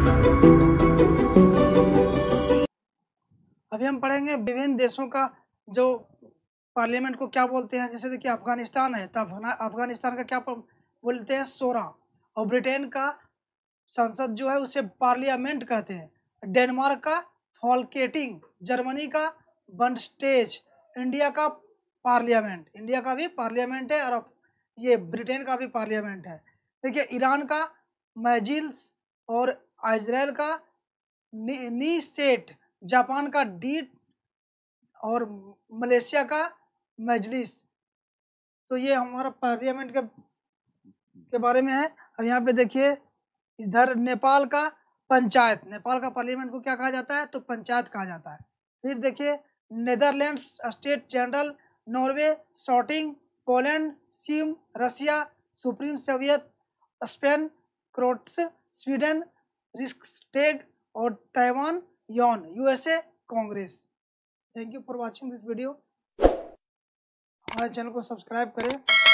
अभी हम पढ़ेंगे विभिन्न देशों का जो पार्लियामेंट को क्या बोलते हैं। जैसे देखिए अफगानिस्तान है, तो अफगानिस्तान का क्या बोलते हैं, शोरा। और ब्रिटेन का संसद जो है उसे पार्लियामेंट कहते हैं। डेनमार्क का फॉल्केटिंग, जर्मनी का बंडस्टेज, इंडिया का पार्लियामेंट, इंडिया का भी पार्लियामेंट है, और ये ब्रिटेन का भी पार्लियामेंट है। देखिए ईरान का मैजिल्स, और इजराइल का नीसेट, जापान का डीट, और मलेशिया का मजलिस। तो ये हमारा पार्लियामेंट के बारे में है। अब यहाँ पे देखिए इधर नेपाल का पंचायत, नेपाल का पार्लियामेंट को क्या कहा जाता है, तो पंचायत कहा जाता है। फिर देखिए Netherlands state general, Norway Storting, Poland Sejm, Russia supreme soviet, Spain Cortes, Sweden Riksdag, और Taiwan Yuan, USA Congress. Thank you for watching this video. हमारे चैनल को सब्सक्राइब करें।